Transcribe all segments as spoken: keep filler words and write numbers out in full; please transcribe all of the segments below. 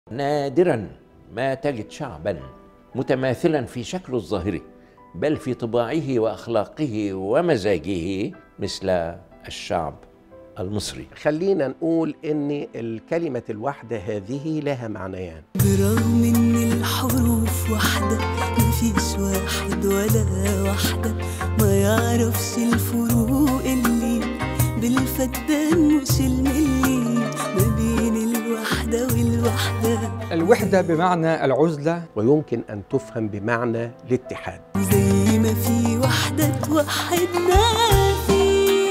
نادرا ما تجد شعبا متماثلا في شكله الظاهري بل في طباعه وأخلاقه ومزاجه مثل الشعب المصري. خلينا نقول إن الكلمة الواحدة هذه لها معنيان. برغم إن الحروف واحدة مفيش واحد ولا واحدة ما يعرفش الفروق اللي بالفدان مش الملي ما بين الوحدة والوحدة. الوحدة بمعنى العزلة، ويمكن أن تفهم بمعنى الاتحاد. زي ما في وحدة توحدنا في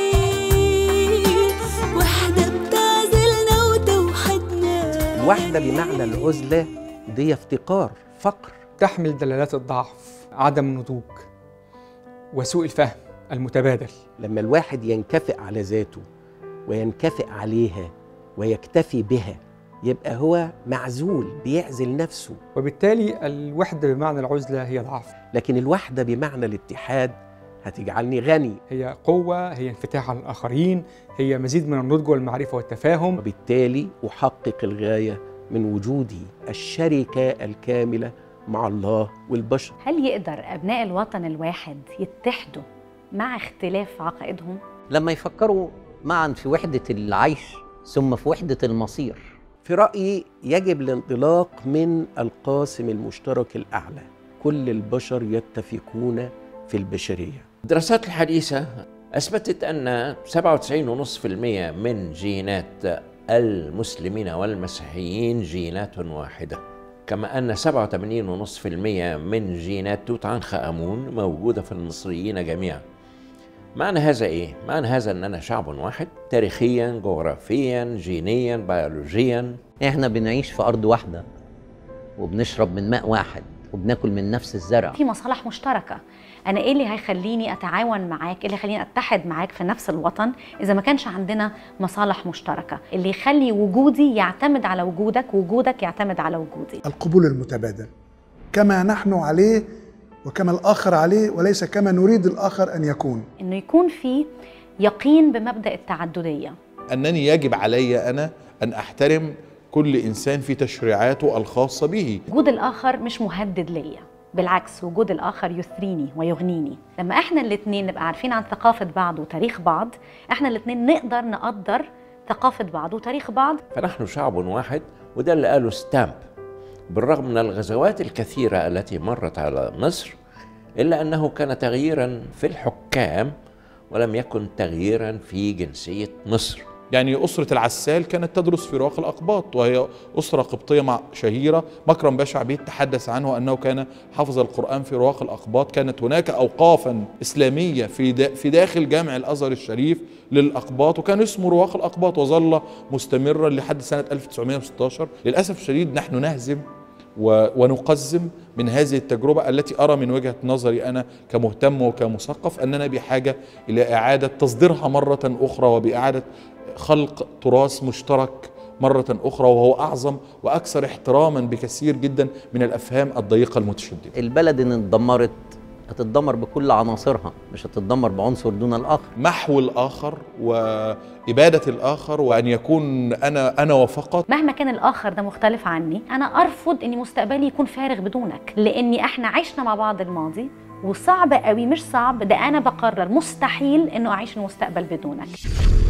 وحدة بتعزلنا وتوحدنا. الوحدة بمعنى العزلة دي افتقار، فقر، تحمل دلالات الضعف، عدم النضوج وسوء الفهم المتبادل. لما الواحد ينكفئ على ذاته وينكفئ عليها ويكتفي بها يبقى هو معزول، بيعزل نفسه، وبالتالي الوحدة بمعنى العزلة هي ضعف. لكن الوحدة بمعنى الاتحاد هتجعلني غني، هي قوة، هي انفتاح على الآخرين، هي مزيد من النضج والمعرفة والتفاهم، وبالتالي أحقق الغاية من وجودي الشركة الكاملة مع الله والبشر. هل يقدر أبناء الوطن الواحد يتحدوا مع اختلاف عقائدهم؟ لما يفكروا معا في وحدة العيش ثم في وحدة المصير. في رأيي يجب الانطلاق من القاسم المشترك الأعلى، كل البشر يتفقون في البشرية. الدراسات الحديثة أثبتت أن سبعة وتسعين فاصلة خمسة بالمئة من جينات المسلمين والمسيحيين جينات واحدة، كما أن سبعة وثمانين فاصلة خمسة بالمئة من جينات توت عنخ آمون موجودة في المصريين جميعا. معنى هذا إيه؟ معنى هذا أننا شعب واحد تاريخيا، جغرافيا، جينيا، بيولوجيا. إحنا بنعيش في أرض واحدة وبنشرب من ماء واحد وبناكل من نفس الزرع. في مصالح مشتركة. أنا إيه اللي هيخليني أتعاون معاك؟ إيه اللي هيخليني أتحد معاك في نفس الوطن إذا ما كانش عندنا مصالح مشتركة؟ اللي يخلي وجودي يعتمد على وجودك، وجودك يعتمد على وجودي. القبول المتبادل كما نحن عليه وكما الآخر عليه، وليس كما نريد الآخر أن يكون. إنه يكون في يقين بمبدأ التعددية. أنني يجب علي أنا أن أحترم كل إنسان في تشريعاته الخاصة به. وجود الآخر مش مهدد ليا، بالعكس وجود الآخر يثريني ويغنيني. لما احنا الاتنين نبقى عارفين عن ثقافة بعض وتاريخ بعض، احنا الاتنين نقدر نقدر ثقافة بعض وتاريخ بعض. فنحن شعب واحد، وده اللي قاله ستامب. بالرغم من الغزوات الكثيرة التي مرت على مصر إلا أنه كان تغييرا في الحكام ولم يكن تغييرا في جنسية مصر. يعني أسرة العسال كانت تدرس في رواق الأقباط، وهي أسرة قبطية مع شهيرة. مكرم باشا عبيد تحدث عنه أنه كان حفظ القرآن في رواق الأقباط. كانت هناك أوقافا إسلامية في في داخل جامع الأزهر الشريف للأقباط، وكان اسمه رواق الأقباط وظل مستمرا لحد سنة ألف وتسعمائة وستة عشر. للأسف الشديد نحن نهزم ونقزم من هذه التجربة التي أرى من وجهة نظري أنا كمهتم وكمثقف أننا بحاجة إلى إعادة تصديرها مرة أخرى، وبإعادة خلق تراث مشترك مرة أخرى، وهو أعظم وأكثر احتراما بكثير جدا من الأفهام الضيقة المتشددة. البلد إن اتدمرت هتتدمر بكل عناصرها، مش هتتدمر بعنصر دون الآخر. محو الآخر وإبادة الآخر، وأن يكون أنا أنا وفقط. مهما كان الآخر ده مختلف عني، أنا أرفض إن مستقبلي يكون فارغ بدونك، لأني إحنا عشنا مع بعض الماضي وصعب قوي، مش صعب ده أنا بقرر مستحيل إنه أعيش المستقبل بدونك.